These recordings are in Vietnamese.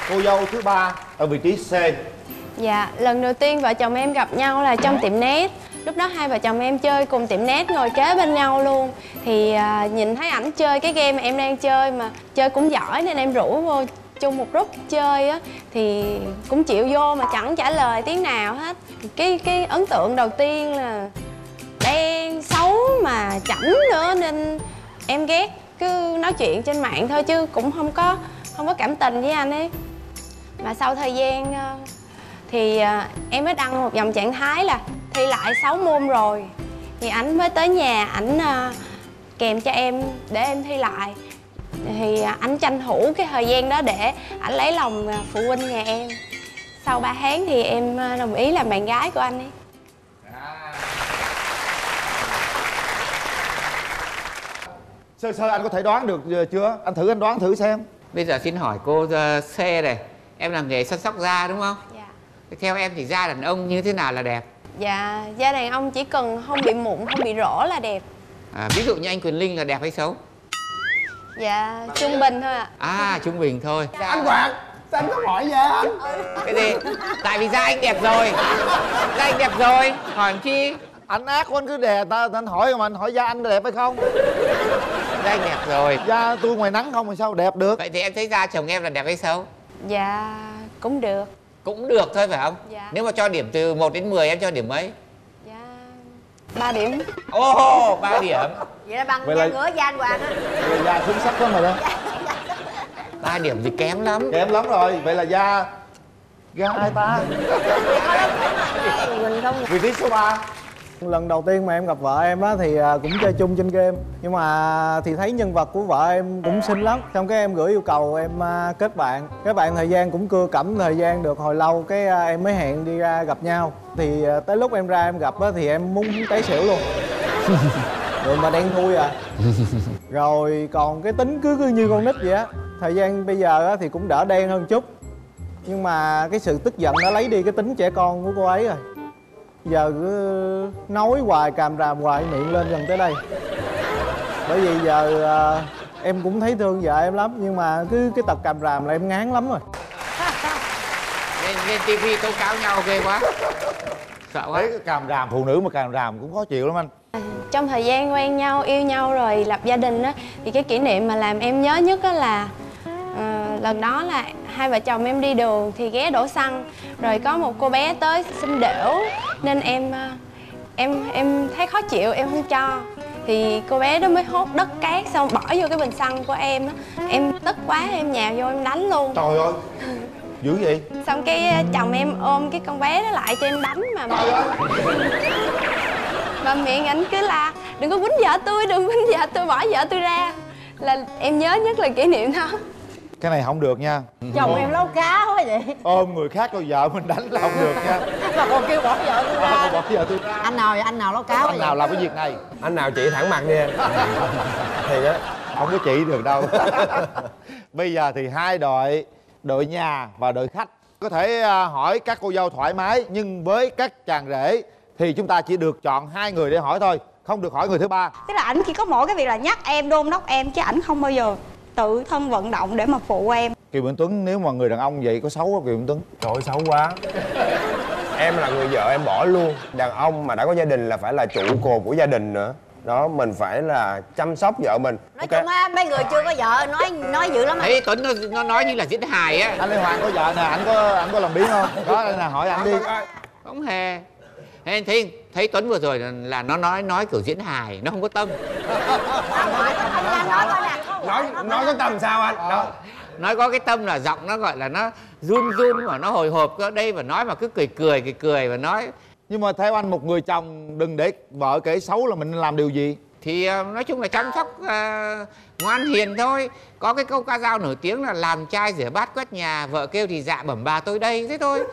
cô dâu thứ ba ở vị trí C. Dạ, lần đầu tiên vợ chồng em gặp nhau là trong tiệm net. Lúc đó hai vợ chồng em chơi cùng tiệm net, ngồi kế bên nhau luôn. Thì nhìn thấy ảnh chơi cái game mà em đang chơi, mà chơi cũng giỏi nên em rủ vô chung một group chơi á. Thì cũng chịu vô mà chẳng trả lời tiếng nào hết. Cái ấn tượng đầu tiên là đen, xấu mà chảnh nữa nên em ghét. Cứ nói chuyện trên mạng thôi chứ cũng không có cảm tình với anh ấy. Mà sau thời gian thì em mới đăng một dòng trạng thái là thi lại 6 môn rồi. Thì ảnh mới tới nhà, ảnh kèm cho em để em thi lại. Thì ảnh tranh thủ cái thời gian đó để ảnh lấy lòng phụ huynh nhà em. Sau 3 tháng thì em đồng ý làm bạn gái của anh ấy. Sơ anh có thể đoán được chưa? Anh đoán thử xem. Bây giờ xin hỏi cô C này, em làm nghề săn sóc da đúng không? Dạ. Theo em thì da đàn ông như thế nào là đẹp? Dạ, da đàn ông chỉ cần không bị mụn, không bị rỗ là đẹp. Ví dụ như anh Quyền Linh là đẹp hay xấu? Dạ, trung bình thôi ạ. Trung bình thôi. Dạ. Anh Quạt, sao anh có hỏi vậy anh? Cái gì? Tại vì da anh đẹp rồi. Da anh đẹp rồi, hỏi làm chi? Anh ác quá, anh cứ đè anh hỏi mà anh hỏi da anh đẹp hay không? Da anh đẹp rồi. Da tôi ngoài nắng không thì sao đẹp được? Vậy thì em thấy da chồng em là đẹp hay xấu? Dạ, cũng được. Cũng được thôi phải không? Dạ. Nếu mà cho điểm từ 1 đến 10 em cho điểm mấy? Dạ, 3 điểm. 3 điểm. Vậy là bằng Vậy da là... ngứa da anh Hoàng á. Vậy là da xuống sắc lắm rồi đó. 3 điểm thì kém lắm. Kém lắm rồi. Vậy là da ai ta? Mình không. Vị trí số 3. Lần đầu tiên mà em gặp vợ em á thì cũng chơi chung trên game. Nhưng mà thì thấy nhân vật của vợ em cũng xinh lắm. Xong cái em gửi yêu cầu em kết bạn. Kết bạn thời gian cũng cưa cẩm thời gian được hồi lâu. Cái em mới hẹn đi ra gặp nhau. Thì tới lúc em ra em gặp á thì em muốn té xỉu luôn. Rồi mà đen thui à. Rồi còn cái tính cứ như con nít vậy á. Thời gian bây giờ á thì cũng đỡ đen hơn chút. Nhưng mà cái sự tức giận đã lấy đi cái tính trẻ con của cô ấy rồi. Giờ cứ nói hoài càm ràm hoài miệng lên gần tới đây. Bởi vì giờ em cũng thấy thương vợ em lắm. Nhưng mà cứ cái tật càm ràm là em ngán lắm rồi. Lên tivi tố cáo nhau ghê quá. Sợ quá. Thấy càm ràm, phụ nữ mà càm ràm cũng khó chịu lắm anh. Trong thời gian quen nhau, yêu nhau rồi lập gia đình á, thì cái kỷ niệm mà làm em nhớ nhất á là lần đó là hai vợ chồng em đi đường thì ghé đổ xăng. Rồi có một cô bé tới xin đểu nên em thấy khó chịu, em không cho. Thì cô bé đó mới hốt đất cát xong bỏ vô cái bình xăng của em á. Em tức quá em nhào vô em đánh luôn. Trời ơi, dữ vậy? Xong cái chồng em ôm cái con bé đó lại cho em đánh mà miệng ảnh cứ là đừng có quýnh vợ tôi, đừng quýnh vợ tôi, bỏ vợ tôi ra. Là em nhớ nhất là kỷ niệm đó. Cái này không được nha. Chồng em nấu cá quá vậy. Ôm người khác coi vợ mình đánh là không được nha. Mà còn kêu bỏ vợ tôi ra. Bỏ vợ tôi ra. Anh nào vậy? Anh nào nấu cá quá Anh nào làm cái việc này? Anh nào chị thẳng mặt đi em. Thì á, không có chỉ được đâu. Bây giờ thì hai đội nhà và đội khách có thể hỏi các cô dâu thoải mái. Nhưng với các chàng rể thì chúng ta chỉ được chọn 2 người để hỏi thôi, không được hỏi người thứ ba. Tức là ảnh chỉ có mỗi cái việc là nhắc em, đôn đốc em, chứ ảnh không bao giờ tự thân vận động để mà phụ em. Kiều Minh Tuấn, nếu mà người đàn ông vậy có xấu không Kiều Minh Tuấn? Trời ơi, xấu quá. Em là người vợ em bỏ luôn. Đàn ông mà đã có gia đình là phải là trụ cột của gia đình nữa. Đó, mình phải là chăm sóc vợ mình. Nói chung á, mấy người chưa có vợ nói dữ lắm. Thấy Tuấn nó nói như là diễn hài á. Anh Lê Hoàng có vợ nè, anh có làm biến không? Đó, đây là hỏi anh đi. Không hề. Thế thấy Tuấn vừa rồi là nó nói kiểu diễn hài, nó không có tâm. Nói có tầm sao anh? Đó. Nói có cái tâm là giọng nó gọi là nó run mà nó hồi hộp ở đây, và nói mà cứ cười và nói. Nhưng mà theo anh, một người chồng đừng để vợ kể xấu là mình làm điều gì? Thì nói chung là chăm sóc ngoan hiền thôi. Có cái câu ca dao nổi tiếng là làm trai rửa bát quét nhà, vợ kêu thì dạ bẩm bà tôi đây, thế thôi.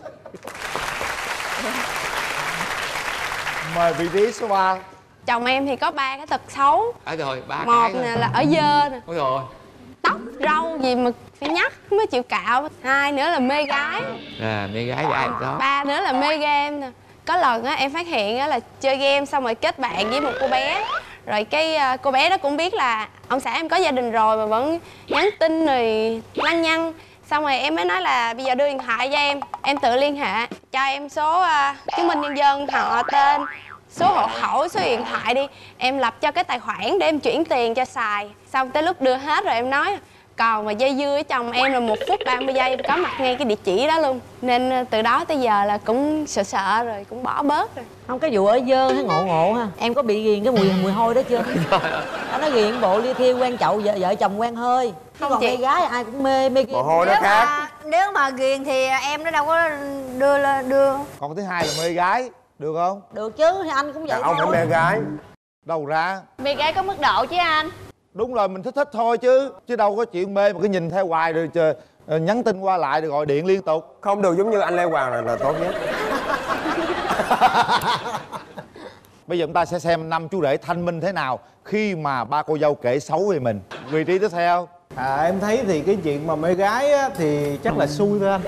Mời vị trí số 3. Chồng em thì có 3 cái tật xấu. Rồi, 3 Một cái nè là ở dơ nè. Ôi rồi. Tóc, râu gì mà phải nhắc mới chịu cạo. 2 nữa là mê gái. Mê gái thì ai đó. 3 nữa là mê game nè. Có lần á em phát hiện á là chơi game xong rồi kết bạn với một cô bé. Rồi cái cô bé đó cũng biết là ông xã em có gia đình rồi mà vẫn nhắn tin rồi lăng nhăng. Xong rồi em mới nói là bây giờ đưa điện thoại cho em tự liên hệ, cho em số chứng minh nhân dân, họ tên, số hộ khẩu, số điện thoại đi. Em lập cho cái tài khoản để em chuyển tiền cho xài. Xong tới lúc đưa hết rồi em nói còn mà dây dưa với chồng em là 1 phút 30 giây em có mặt ngay cái địa chỉ đó luôn. Nên từ đó tới giờ là cũng sợ rồi, cũng bỏ bớt rồi. Không, cái vụ ở dơ hay ngộ ha. Em có bị ghiền cái mùi hôi đó chưa? Anh nói ghiền bộ ly thiêu quen chậu, vợ chồng quen hơi. Không, còn mê gái ai cũng mê ghiền. Mồ hôi nó khác. Nếu mà ghiền thì em nó đâu có đưa. Còn thứ hai là mê gái, được không? Được chứ, thì anh cũng vậy. Ông phải mê gái. Đâu ra? Mê gái có mức độ chứ anh. Đúng rồi, mình thích thôi chứ đâu có chuyện mê mà cứ nhìn theo hoài rồi chờ, nhắn tin qua lại rồi gọi điện liên tục. Không được giống như anh Lê Hoàng là tốt nhất. Bây giờ chúng ta sẽ xem năm chú rể thanh minh thế nào khi mà ba cô dâu kể xấu về mình. Vị trí tiếp theo. Em thấy thì cái chuyện mà mê gái á, thì chắc là xui thôi anh.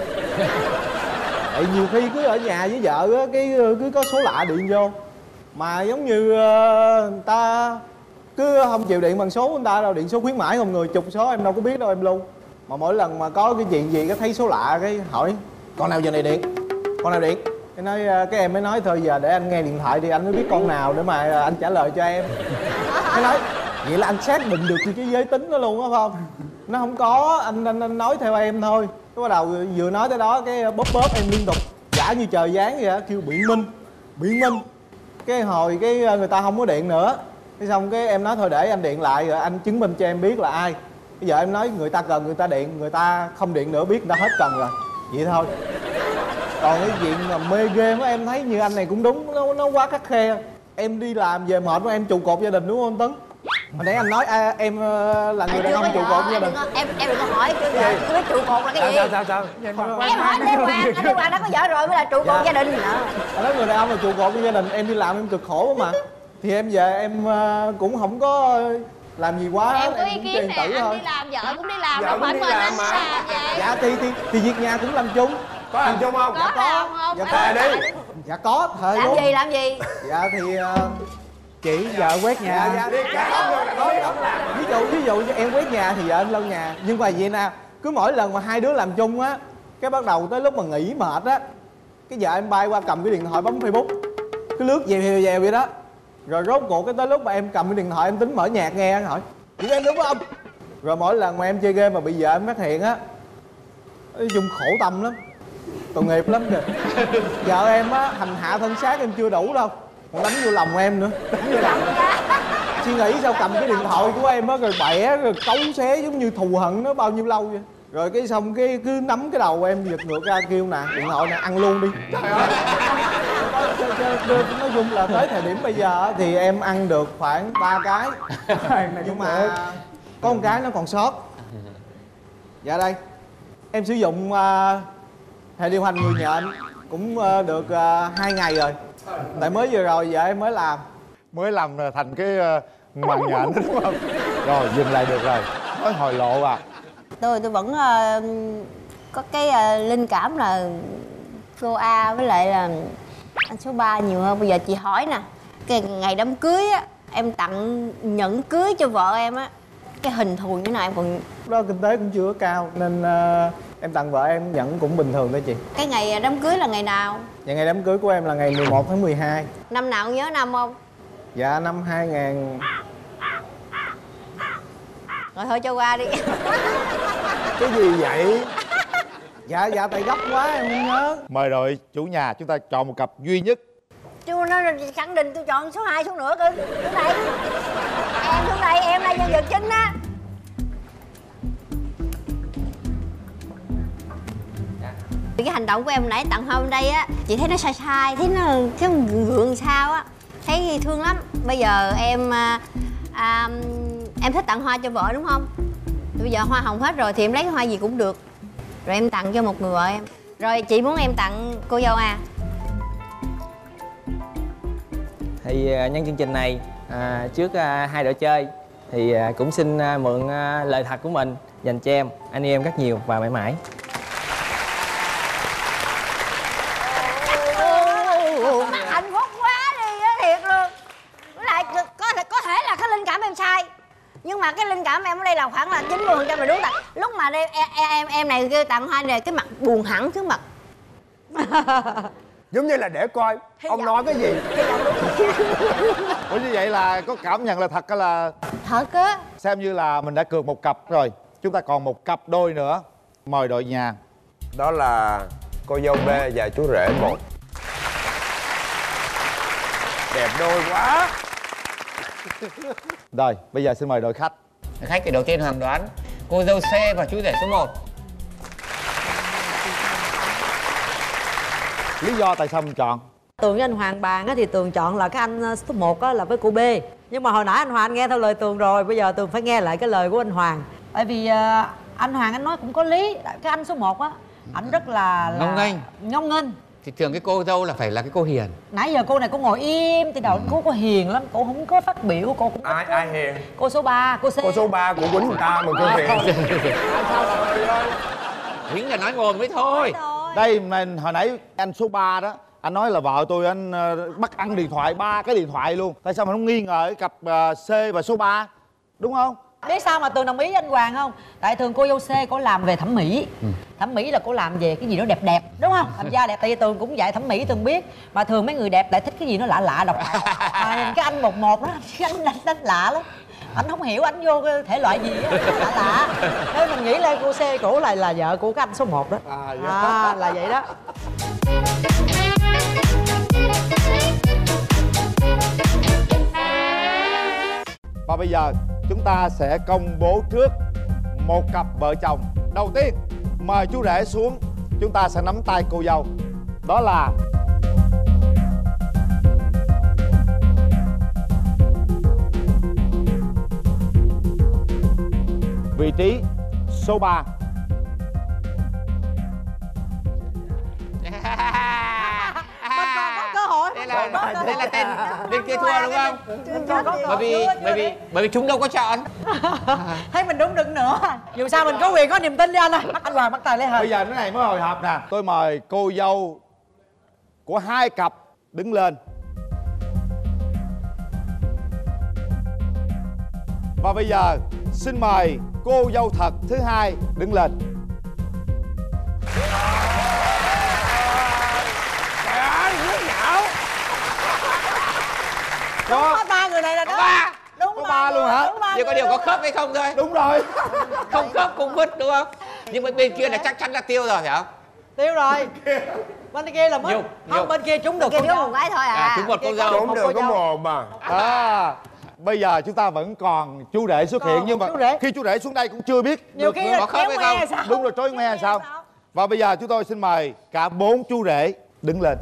Tại nhiều khi cứ ở nhà với vợ á, cái cứ có số lạ điện vô. Mà giống như người ta cứ không chịu điện bằng số người ta đâu, điện số khuyến mãi không, người chục số em đâu có biết đâu em lưu. Mà mỗi lần mà có cái chuyện gì cái thấy số lạ cái hỏi con nào giờ này điện, con nào điện. Cái em mới nói thôi giờ để anh nghe điện thoại đi, anh mới biết con nào để mà anh trả lời cho em. Cái nói vậy là anh xác định được cái giới tính đó luôn á phải không? Nó không có, anh nói theo em thôi. Cái bắt đầu vừa nói tới đó cái bóp em liên tục giả như trời giáng vậy á, kêu biện minh. Cái hồi cái người ta không có điện nữa. Cái xong cái em nói thôi để anh điện lại rồi anh chứng minh cho em biết là ai. Bây giờ em nói người ta cần người ta điện, người ta không điện nữa biết người ta hết cần rồi. Vậy thôi. Còn cái chuyện mà mê game á em thấy như anh này cũng đúng, nó quá khắt khe. Em đi làm về mệt quá em trụ cột gia đình đúng không Tấn? Hồi nãy anh nói em là người đàn ông trụ cột gia đình. Em đừng có hỏi chưa biết trụ cột là cái gì. Sao? Em hỏi anh Lê Hoàng đã có vợ rồi mới là trụ cột gia đình nữa. Anh nói người đàn ông là trụ cột của gia đình, em đi làm em cực khổ mà. Thì em về em cũng không có làm gì quá. Em có ý kiến nè, anh đi làm, vợ cũng đi làm, đâu phải mình anh làm vậy. Dạ thì việc nhà cũng làm chung. Có làm chung không? Có làm không? Dạ thề đi. Dạ có, thề luôn. Làm gì? Dạ thì chị vợ quét nhà. Dạ đi cả Ví dụ như em quét nhà thì vợ anh lau nhà. Nhưng mà vậy nè, cứ mỗi lần mà hai đứa làm chung á, cái bắt đầu tới lúc mà nghỉ mệt á, cái vợ em bay qua cầm cái điện thoại bấm Facebook, cứ lướt dèo vậy đó. Rồi rốt cuộc cái tới lúc mà em cầm cái điện thoại em tính mở nhạc nghe, anh hỏi vậy em đúng không? Rồi mỗi lần mà em chơi game mà bị vợ em phát hiện á, nói chung khổ tâm lắm, tội nghiệp lắm kìa. Vợ em á hành hạ thân xác em chưa đủ đâu, còn đánh vô lòng em nữa. Suy nghĩ sao cầm cái điện thoại của em á rồi bẻ rồi cấu xé giống như thù hận nó bao nhiêu lâu vậy. Rồi cái xong cái cứ nắm cái đầu em giật ngược ra kêu nè điện thoại nè ăn luôn đi. Nói chung là tới thời điểm bây giờ thì em ăn được khoảng 3 cái. Nhưng mà có một cái nó còn sót. Dạ đây em sử dụng hệ điều hành người nhện cũng được 2 ngày rồi. Tại mới vừa rồi vợ em mới làm thành cái màn nhện đó đúng không? Rồi dừng lại được rồi, nói hồi lộ à. Tôi vẫn có cái linh cảm là cô A với lại là anh số 3 nhiều hơn. Bây giờ chị hỏi nè, cái ngày đám cưới á em tặng nhẫn cưới cho vợ em á, cái hình thù như thế nào em còn... Đó kinh tế cũng chưa có cao nên em tặng vợ em nhẫn cũng bình thường thôi chị. Cái ngày đám cưới là ngày nào? Dạ ngày đám cưới của em là ngày 11 tháng 12. Năm nào nhớ năm không? Dạ năm 2000. Rồi thôi cho qua đi. Cái gì vậy? Dạ tại gấp quá em không nhớ. Mời đội chủ nhà chúng ta chọn một cặp duy nhất. Chú nó khẳng định tôi chọn số 2 xuống nữa cơ. Xuống đây, em là nhân vật chính á. Cái hành động của em nãy tặng hoa bên đây á, chị thấy nó sai, thấy nó gượng sao á, thấy thương lắm. Bây giờ em thích tặng hoa cho vợ đúng không? Bây giờ hoa hồng hết rồi thì em lấy cái hoa gì cũng được. Rồi em tặng cho một người vợ em. Rồi chị muốn em tặng cô dâu à? Thì nhân chương trình này trước hai đội chơi thì cũng xin mượn lời thật của mình dành cho em, anh yêu em rất nhiều và mãi mãi. Hạnh phúc quá đi á, thiệt luôn. Với lại có thể là cái linh cảm em sai, nhưng mà cái linh cảm em ở đây là khoảng là 90% là đúng. Tại lúc mà em này kêu tặng hoa này cái mặt buồn hẳn trước mặt. Giống như là để coi ông nói cái gì. Ủa như vậy là có cảm nhận là thật hay là Thật á. xem như là mình đã cược một cặp rồi. Chúng ta còn một cặp đôi nữa. Mời đội nhà. Đó là cô dâu B và chú rể 1. Đẹp đôi quá. Rồi, bây giờ xin mời đội khách. Khách thì đầu tiên Hoàng đoán cô dâu C và chú rể số 1. Lý do tại sao mình chọn? Tường với anh Hoàng bàn á thì Tường chọn là cái anh số 1 á là với cô B. Nhưng mà hồi nãy anh Hoàng nghe theo lời Tường rồi, bây giờ Tường phải nghe lại cái lời của anh Hoàng. Tại vì anh Hoàng anh nói cũng có lý. Cái anh số 1 á, ảnh rất là ngông nghênh. Thì thường cái cô dâu là phải là cái cô hiền. Nãy giờ cô này cô ngồi im từ đầu, cô hiền lắm, cô không có phát biểu, cô cũng Ai hiền? Cô số 3, cô C. Cô số 3 của quýnh người ta mà cô hiền. Quýnh là nói ngồm với thôi. Đây mình hồi nãy anh số 3 đó, anh nói là vợ tôi anh bắt ăn điện thoại 3 cái điện thoại luôn. Tại sao mình không nghi ngờ cái cặp C và số 3, đúng không? Biết sao mà Tường đồng ý với anh Hoàng không? Tại thường cô dâu C cổ làm về thẩm mỹ. Thẩm mỹ là cô làm về cái gì đó đẹp đẹp, đúng không? Làm da đẹp, tại vì Tường cũng dạy thẩm mỹ Tường biết. Mà thường mấy người đẹp lại thích cái gì nó lạ lạ độc. Mà nhìn cái anh 11 đó, cái anh đánh lạ lắm. Anh không hiểu anh vô cái thể loại gì á, lạ lạ. Nên mình nghĩ là cô C cổ là vợ của cái anh số 1 đó. Là vậy đó. Và bây giờ chúng ta sẽ công bố trước một cặp vợ chồng. Đầu tiên, mời chú rể xuống. Chúng ta sẽ nắm tay cô dâu. Đó là vị trí số 3. Mình còn có cơ hội. Đây là tên bên kia thua đúng không? Bởi vì chúng đâu có chọn. Thấy mình đúng đừng nữa. Dù sao mình có quyền có niềm tin đi anh ơi. Anh Hoàng bắt tay lấy hơi. Bây giờ cái này mới hồi hộp nè. Tôi mời cô dâu của hai cặp đứng lên. Và bây giờ xin mời cô dâu thật thứ hai đứng lên. Trời ơi, nước nhão. Có 3 người này là đó. Ba. Đúng Có 3 luôn hả? Chỉ có điều có khớp hay không thôi. Đúng rồi. Không khớp cũng vứt đúng không? Nhưng mà bên kia là chắc chắn là tiêu rồi phải không? Tiêu rồi. Bên kia là mất. Không, bên kia trúng được Kia con thiếu dâu. một cái thôi à. Trúng một con dâu. Trốn được có mồm mà. Bây giờ chúng ta vẫn còn chú rể xuất hiện. Nhưng mà khi chú rể xuống đây cũng chưa biết Nhiều được khi nữa. là kéo me sao? Đúng rồi, trối me sao? Và bây giờ chúng tôi xin mời cả 4 chú rể đứng lên.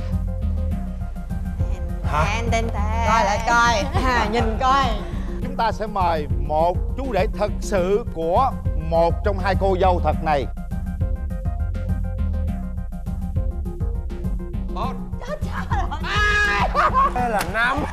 Coi lại coi. Nhìn coi. Chúng ta sẽ mời một chú rể thật sự của một trong hai cô dâu thật này. 1. Đây là 5.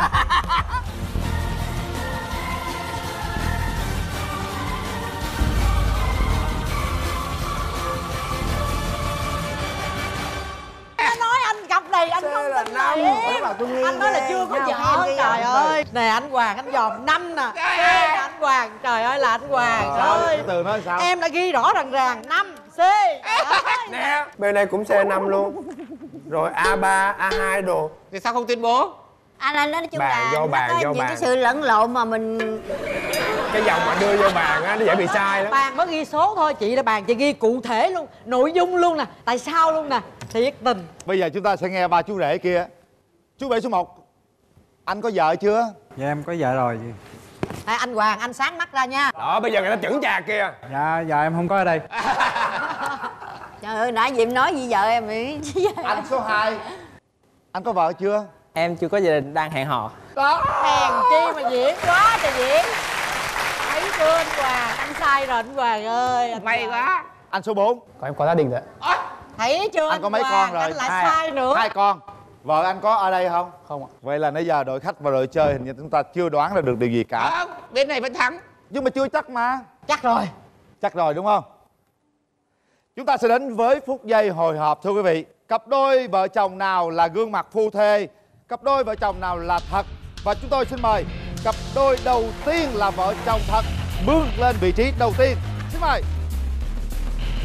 Anh nói anh cặp này anh không tin này. Anh nói là chưa có vợ. Trời ơi. Nè anh Hoàng anh dòm 5 nè. Anh Hoàng. Trời ơi là anh Hoàng ơi. Từ nói sao? Em đã ghi rõ ràng 5 C. Nè, bên đây cũng C5 luôn. Rồi A3, A2 đồ. Thì sao không tuyên bố? Anh nói chung Bàn là vô nó bàn, có vô những bàn. cái sự lẫn lộn mà mình Cái dòng mà đưa vô bàn á, nó dễ bị sai lắm. Bàn mới ghi số thôi, chị là bàn chị ghi cụ thể luôn, nội dung luôn nè, tại sao luôn nè, thiệt tình. Bây giờ chúng ta sẽ nghe ba chú rể kia. Chú rể số 1, anh có vợ chưa? Dạ em có vợ rồi. Anh Hoàng, anh sáng mắt ra nha. Đó, bây giờ người ta chững chạc kìa. Dạ, giờ em không có ở đây. trời ơi nãy Diệm nói gì vợ em vậy? Anh số 2, anh có vợ chưa? Em chưa có gia đình, đang hẹn hò. Đó. Hèn chi mà diễn quá trời diễn. Thấy chưa anh Hoàng, anh sai rồi anh Hoàng ơi. Anh May quá. Anh số 4, Còn em có gia đình rồi. thấy chưa anh có mấy Hoàng, con rồi? anh lại sai nữa. 2 con. Vợ anh có ở đây không? Không ạ. Vậy là nãy giờ đội khách và đội chơi hình như chúng ta chưa đoán ra được điều gì cả. Bên này vẫn thắng. Nhưng mà chưa chắc mà. Chắc rồi. Chắc rồi đúng không? Chúng ta sẽ đến với phút giây hồi hộp thưa quý vị. Cặp đôi vợ chồng nào là gương mặt phu thê? Cặp đôi vợ chồng nào là thật? Và chúng tôi xin mời cặp đôi đầu tiên là vợ chồng thật bước lên vị trí đầu tiên. Xin mời.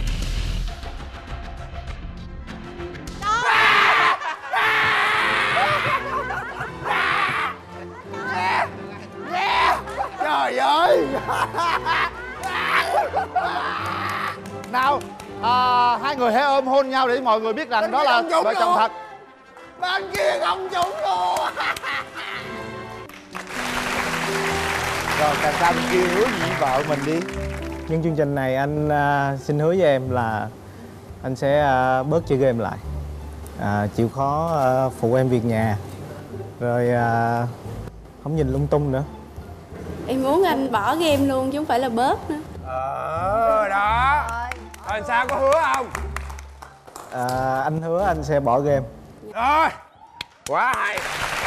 Nào, hai người hãy ôm hôn nhau để mọi người biết rằng đó là vợ chồng thật. Bên kia không trúng luôn. Rồi càng ra bên kia hứa gì với vợ mình đi. Nhân chương trình này anh xin hứa với em là anh sẽ bớt chơi game lại, chịu khó phụ em việc nhà, rồi không nhìn lung tung nữa. Em muốn anh bỏ game luôn chứ không phải là bớt nữa. Đó. Rồi sao, có hứa không? Anh hứa anh sẽ bỏ game. Rồi, quá hay.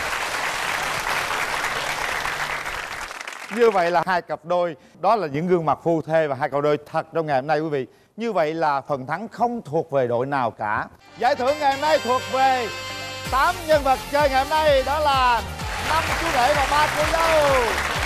Như vậy là hai cặp đôi, đó là những gương mặt phu thê và hai cặp đôi thật trong ngày hôm nay quý vị. Như vậy là phần thắng không thuộc về đội nào cả. Giải thưởng ngày hôm nay thuộc về 8 nhân vật chơi ngày hôm nay, đó là 5 chú rể và 3 cô dâu.